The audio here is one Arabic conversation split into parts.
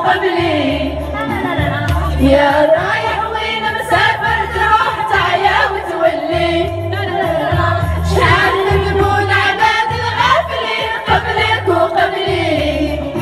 وقبلي. يا رايح وين مسافر تروح تعيا وتولي. شحال نقول عباد الغافلين قبلك وقبلي.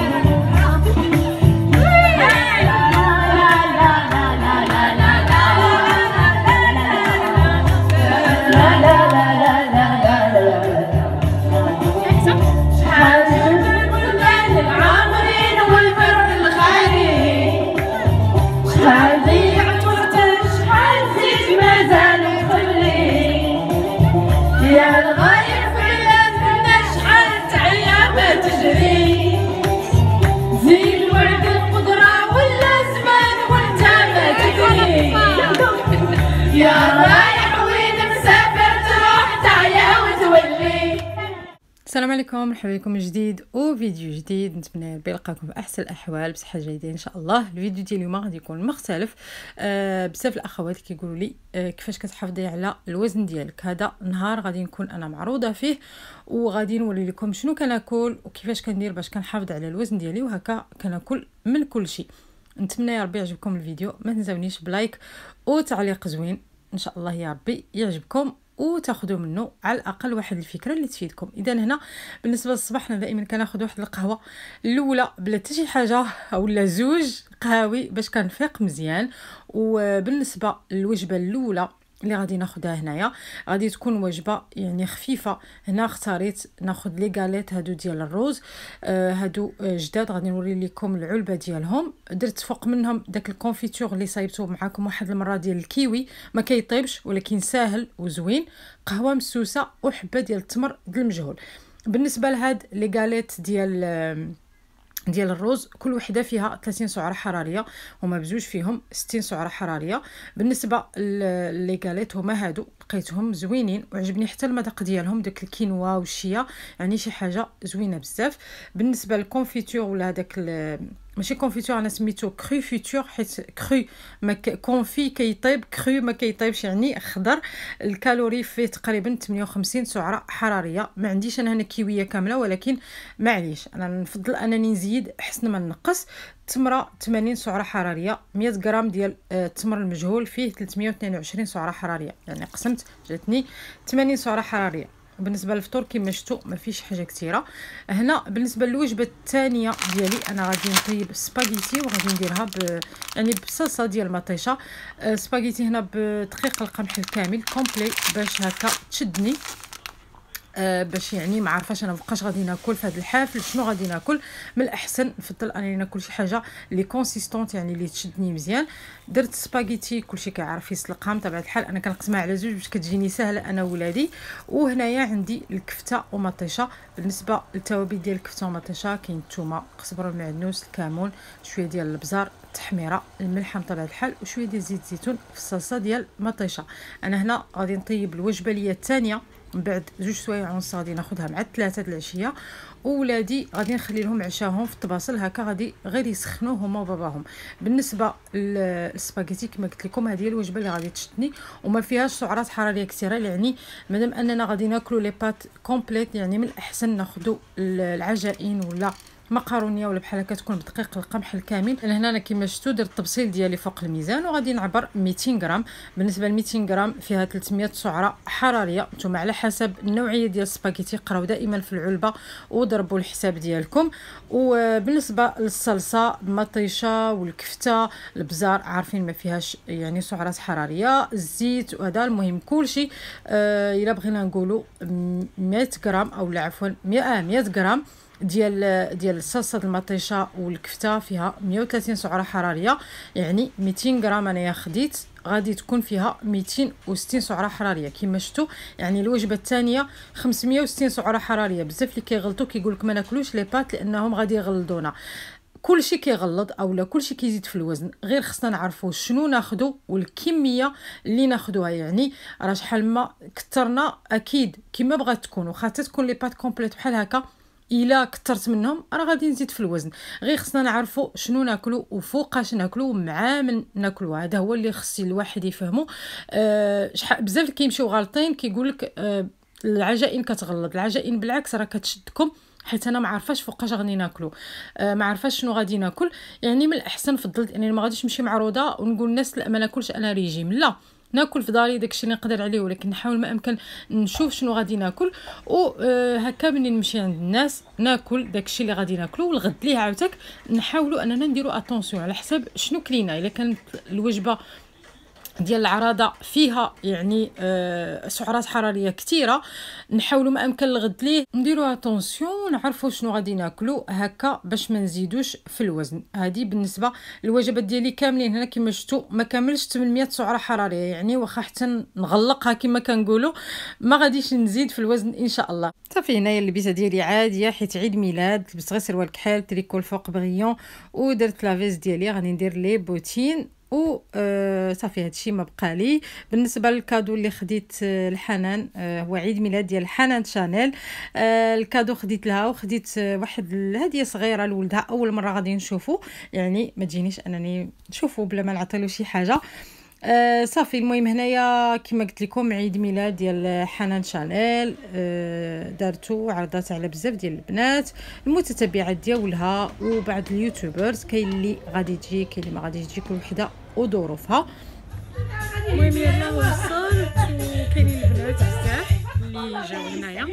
السلام عليكم، مرحبا بكم من جديد وفيديو جديد. نتمنى ربي يلقاكم في احسن الاحوال بصحه جيده ان شاء الله. الفيديو ديال اليوم غادي يكون مختلف. بزاف الاخوات كيقولوا لي كيفاش كتحافظي على الوزن ديالك. هذا نهار غادي نكون انا معروضه فيه وغادي نوري لكم شنو كناكل وكيفاش كندير باش كنحافظ على الوزن ديالي، وهكا كناكل من كل شيء. نتمنى يا ربي يعجبكم الفيديو، ما تنساونيش بلايك وتعليق زوين ان شاء الله يا ربي يعجبكم وتاخذوا منه على الاقل واحد الفكره اللي تفيدكم. اذا هنا بالنسبه للصباح انا دائما كناخذ واحد القهوه الاولى بلا حتى شي حاجه اولا زوج قهاوي باش كنفيق مزيان. وبالنسبه للوجبه الاولى اللي غادي ناخذها هنايا غادي تكون وجبه يعني خفيفه. هنا اختاريت ناخذ لي غاليت هادو ديال الروز، هادو جداد غادي نوري لكم العلبه ديالهم. درت فوق منهم داك الكونفيتور اللي صايبته معكم واحد المره ديال الكيوي، ما كيطيبش ولكن ساهل وزوين. قهوه مسوسه وحبه ديال التمر ديال المجهول. بالنسبه لهاد لي غاليت ديال الروز كل وحده فيها 30 سعره حراريه، هما بزوج فيهم 60 سعره حراريه. بالنسبه لي غاليت هما هادو لقيتهم زوينين وعجبني حتى المذاق ديالهم، داك الكينوا والشيا يعني شي حاجه زوينه بزاف. بالنسبه للكونفيتور ولا هذاك ماشي كونفيتور، انا سميتو كرو فيتور حيت كرو ما كونفي كيطيب، كرو ما كيطيبش يعني خضر. الكالوري فيه تقريبا 58 سعره حراريه. ما عنديش انا هنا كيويه كامله ولكن معليش انا نفضل انني نزيد احسن ما نقص. التمره 80 سعره حراريه، 100 غرام ديال التمر المجهول فيه 322 سعره حراريه، يعني قسمت جاتني 80 سعره حراريه. بالنسبه للفطور كما شفتوا ما فيش حاجه كثيره. هنا بالنسبه للوجبه الثانيه ديالي انا غادي نطيب سباغيتي وغادي نديرها يعني بصلصه ديال المطيشه. سباغيتي هنا بدقيق القمح الكامل كومبلي باش هكا تشدني، باش يعني ما عارفاش انا مابقاش غادي ناكل في هذا الحافل شنو غادي ناكل. من الاحسن نفضل انني ناكل شي حاجه لي كونسيستونت يعني اللي تشدني مزيان. درت سباغيتي كلشي كيعرف يسلقها بطبيعه الحال، انا كنقسمها على زوج باش كتجيني سهله انا وولادي. وهنايا عندي الكفته ومطيشه. بالنسبه للتوابل ديال الكفته ومطيشه كاين الثومه، قزبر، المعدنوس، الكمون، شويه ديال البزار، التحميره، الملح بطبيعه الحال، وشويه ديال زيت الزيتون في الصلصه ديال المطيشه. انا هنا غادي نطيب الوجبه ليا الثانيه من بعد 2 سوايع ونص غادي ناخذها مع 3 د العشيه. وولادي غادي نخلي لهم عشاهم في الطباسل هكا غادي غير يسخنوه هما وباباهم. بالنسبه للسباغيتي كما قلت لكم هذه هي الوجبه اللي غادي تشدني وما فيهاش سعرات حراريه كثيره، يعني مادام اننا غادي ناكلوا لي بات كومبليت يعني من الاحسن ناخذوا العجائن ولا مقارونيه ولا بحال هكا تكون بدقيق القمح الكامل. هنا انا كما شفتوا درت التبصيل ديالي فوق الميزان وغادي نعبر 200 غرام. بالنسبه ل 200 غرام فيها 300 سعره حراريه. نتوما على حسب النوعيه ديال السباغيتي قراو دائما في العلبه وضربوا الحساب ديالكم. وبالنسبه للصلصه المطيشه والكفته البزار عارفين ما فيهاش يعني سعرات حراريه. الزيت وهذا المهم كلشي الا بغينا نقولوا 100 غرام او لا عفوا 100 غرام ديال الصلصه المطيشه والكفته فيها 130 سعره حراريه، يعني 200 غرام انايا خديت غادي تكون فيها 260 سعره حراريه. كما شفتوا يعني الوجبه الثانيه 560 سعره حراريه. بزاف اللي كيغلطوا كيقول لك ما ناكلوش لي بات لانهم غادي يغلضونا. كلشي كيغلط اولا كلشي كيزيد في الوزن، غير خصنا نعرفوا شنو ناخذوا والكميه اللي ناخذوها. يعني راه شحال ما كثرنا اكيد كما بغات تكون، واخا تكون لي بات كومبليت بحال هكا الا كثرت منهم راه غادي نزيد في الوزن. غير خصنا نعرفوا شنو ناكلوا وفوقاش ناكلوا ومع من ناكلوا. هذا هو اللي خص الواحد يفهمه. شحال بزاف كيمشيو غالطين كيقول لك العجائن كتغلط. العجائن بالعكس راه كتشدكم حيت انا ما عارفاش فوقاش غادي ناكلو، ما عارفاش شنو غادي ناكل. يعني من الاحسن فضلت انني ما غاديش نمشي معروضه ونقول للناس لا ما ناكلش انا ريجيم، لا ناكل في داري داكشي اللي نقدر عليه، ولكن نحاول ما امكن نشوف شنو غادي ناكل، و هكا ملي نمشي عند الناس ناكل داكشي اللي غادي ناكلو. والغد ليه عاوتاك نحاولوا اننا نديروا اتونسيون على حسب شنو كلينا. الا كانت الوجبه ديال العراضه فيها يعني سعرات حراريه كثيره، نحاولوا ما امكن الغد ليه نديروا اتونسيون، نعرفوا شنو غادي ناكلوا هكا باش ما نزيدوش في الوزن. هذه بالنسبه الوجبات ديالي كاملين هنا كما شفتوا ما كاملش 800 سعره حراريه، يعني واخا حتى نغلقها كما كنقولوا ما غاديش نزيد في الوزن ان شاء الله. صافي هنايا اللبسه ديالي عاديه حيت عيد ميلاد، لبست غير سروال كحال تريكو الفوق بغيون ودرت لافيز ديالي، غادي ندير لي بوتين و صافي هادشي ما بقى لي. بالنسبه للكادو اللي خديت الحنان، هو عيد ميلاد ديال حنان شانيل، الكادو خديت لها وخديت واحد الهديه صغيره لولدها، اول مره غادي نشوفو، يعني ما تجينيش انني نشوفو بلا ما نعطيلو شي حاجه. صافي المهم هنايا كما قلت لكم عيد ميلاد ديال حنان شانيل، دارتو عرضات على بزاف ديال البنات المتتبعات ديالها وبعض اليوتيوبرز، كاين اللي غادي تجي كاين اللي ما غاديش تجي، كل وحده وظروفها. المهم يلا وصلت وكاينين البنات بزاف اللي جاو هنايا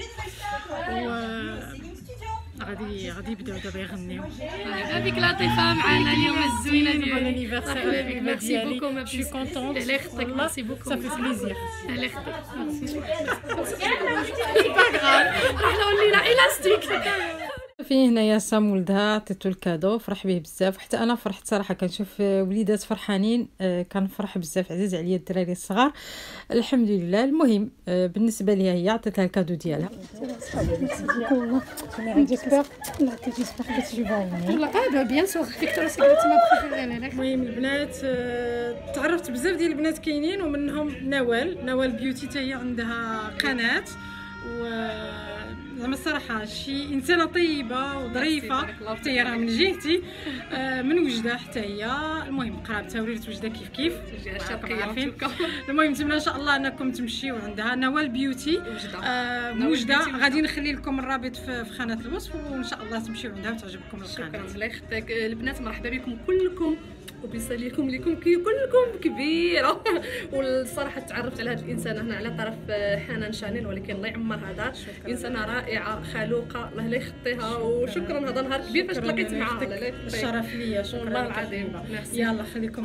غادي يبداو دابا يغنيو. بك لطيفه معنا اليوم الزوينه ديالي. مرحبا بك، ميرسي بوكو، جو كونطونط. الله يخطيك، ميرسي بوكو، صافي بليزير. الله يخطيك، ميرسي. با غراب راح ولينا الاستيك. في هنايا سام ولدها عطيتو الكادو، فرح به بزاف، حتى انا فرحت صراحه. كنشوف وليدات فرحانين كنفرح بزاف، عزيز عليا الدراري الصغار الحمد لله. المهم بالنسبه ليا هي عطيتها الكادو ديالها. المهم البنات تعرفت بزاف ديال البنات كاينين، ومنهم نوال بيوتي حتى هي عندها قناه، و زعما الصراحه شي انسانه طيبه وظريفه حتى هي راه من جهتي، من وجده حتى هي. المهم قرابتها وليت وجده كيف عارفين. المهم نتمنى ان شاء الله انكم تمشيو عندها نوال بيوتي وجده، غادي نخلي لكم الرابط في خانه الوصف، وان شاء الله تمشيو عندها وتعجبكم القناه. شكرا الله يخطيك البنات، مرحبا بكم كلكم وبيصليكم لكم كلكم كبيره. والصراحه تعرفت على هذه الانسانه هنا على طرف حنان شانيل، ولكن الله يعمرها دار، انسانه رائعه خلوقه، الله لا يخطيها. وشكرا هذا نهار كبير فاش تلاقيت معها، الشرف ليا، شكرا والله العظيم. يلا خليكم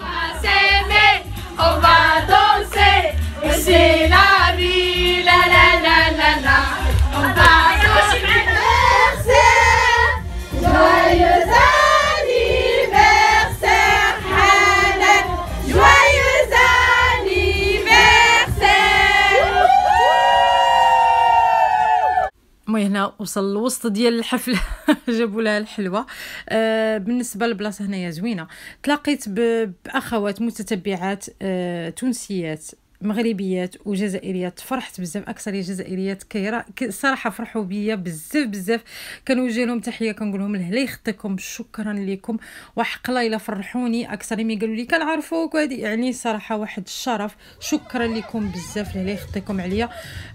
هنا وصل الوسط ديال الحفله. جابوا لها الحلوه. بالنسبه للبلاصه هنايا زوينه، تلاقيت باخوات متتبعات تونسيات مغربيات وجزائريات، فرحت بزاف، اكثريه جزائريات صراحه فرحوا بيا بزاف. كنوجه لهم تحيه، كنقول لهم الله يخطيكم، شكرا لكم، وحق الله الا فرحوني اكثر مي قالوا لي كنعرفوك وهذه، يعني صراحه واحد الشرف، شكرا لكم بزاف، الله يخطيكم عليا.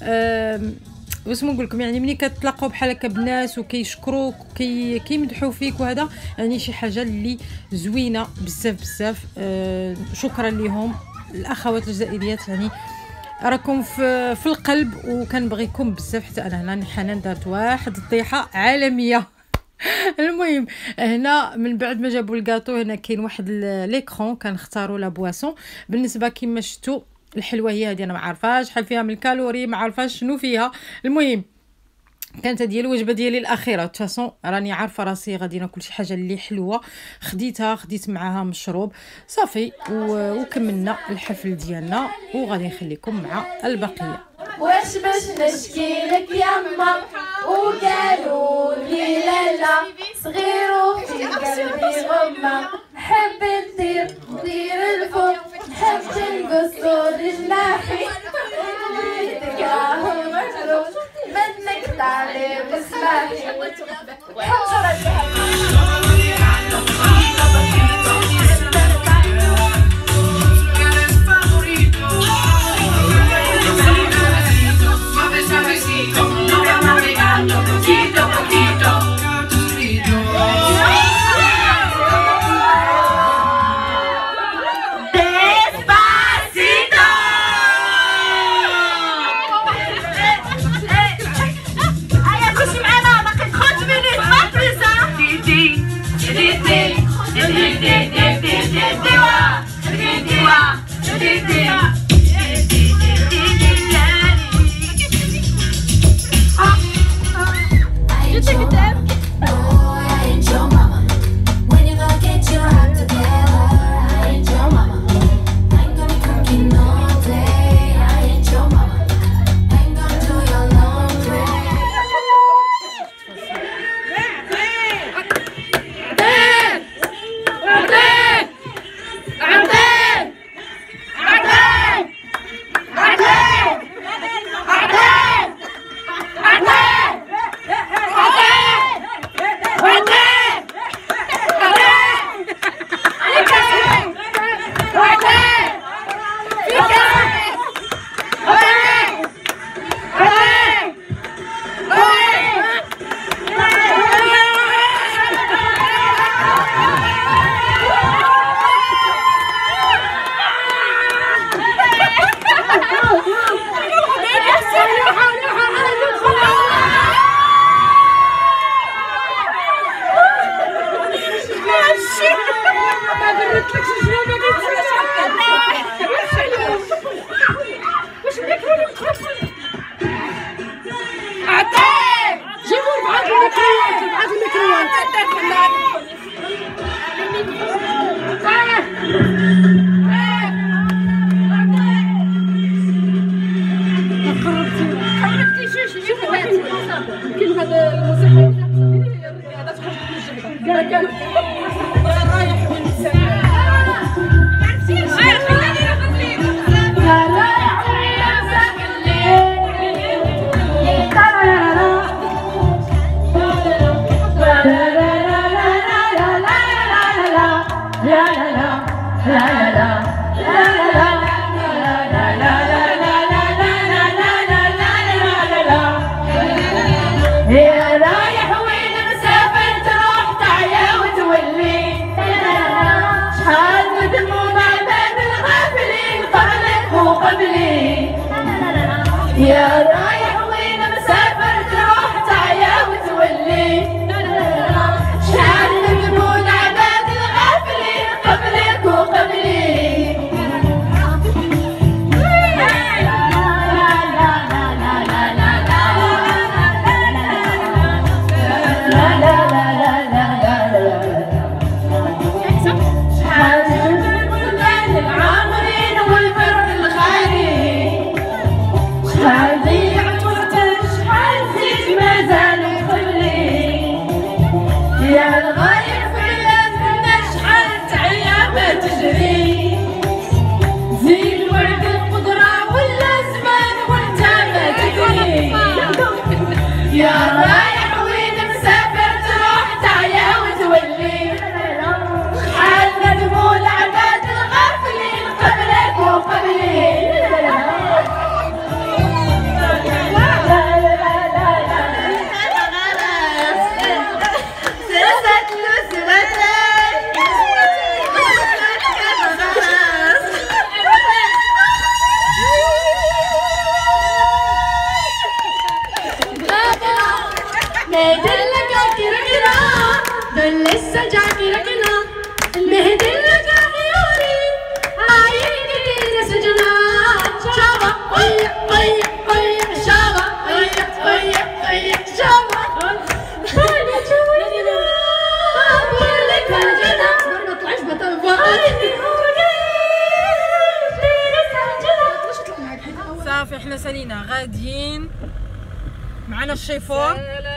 واش نقول لكم، يعني ملي كتلاقاو بحال هكا بناس وكيشكروك وكيمدحوا فيك وهذا، يعني شي حاجه اللي زوينه بزاف. شكرا لهم الاخوات الجزائريات، يعني راكم في القلب وكنبغيكم بزاف. حتى انا هنا حنان دارت واحد الطيحه عالميه. المهم هنا من بعد ما جابوا الكاطو، هنا كاين واحد ليكرون كنختاروا لا بواسون. بالنسبه كما شفتوا الحلوه هي هذه، انا ما عارفاش شحال فيها من الكالوري، ما عارفاش شنو فيها. المهم كانت هذه الوجبه ديالي الاخيره، تفاصون راني عارفه راسي غادي ناكل شي حاجه اللي حلوه، خديت معاها مشروب صافي، وكملنا الحفل ديالنا، وغادي نخليكم مع البقيه. واش باش نشكي لك يما وقالوا لي لالا صغير وفي قلبي غمه، نحب نطير الفوق، نحب نقصو جناحي، نتقاهو مفروض منك تعلي بسماحي. Poquito, poquito. يا رايح وين مسافر تروح تعيا وتولي شحال نذبون عباد الغافلين قبلك وقبلي شحال نذبون بين العامرين والبر الخالي شحال ضيعت وقتك شحال زيد مازالوا قبلي يا الغايب في بلادنا شحال تعيا ما تجري زين ورد القدرة ولا زمان وانت ما تدري يا رايح وين مسافر تروح تعيا وتولي شحال ندموا العباد الغافلين قبلك وقبلي دول لسه جاكي ركنا المهدي لقى عيوني عايق كتير سجنا شابا طيب طيب طيب شابا طيب طيب طيب شابا خلي جوينا أقول لك هالجنا ما طلعش صافي احنا سالينا غاديين معنا الشيفور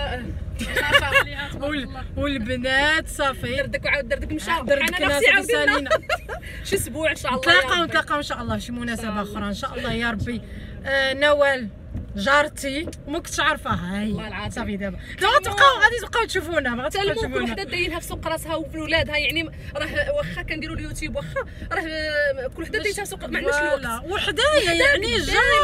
والبنات صافي دردك وعاود دردك مشاو دردكنا صافي سالينا شي اسبوع ان شاء الله نتلاقاو ان شاء الله شي مناسبه اخرى ان شاء الله يا ربي. نوال جارتي وما كنتش عارفاها هي صافي دابا غادي تبقاو تشوفونا ما غاتبقاو تشوفونا. كل وحده دايرها في سوق راسها وفي ولادها يعني راه واخا كنديروا اليوتيوب واخا راه كل وحده دايرها في سوق ما عندناش الوقت وحدايا يعني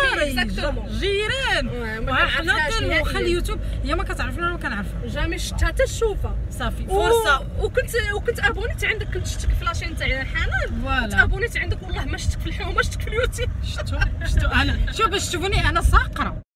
جيران وحنا واخا اليوتيوب هي ما كتعرفنا ولا كنعرفها جامي شفتها حتى تشوفها صافي فرصه وكنت ابونيت عندك كنت شفتك في لاشين تاع حنان كنت ابونيت عندك والله ما شفتك في الحومه ما شفتك في اليوتيوب شفتو انا شوف باش تشوفوني انا ساقره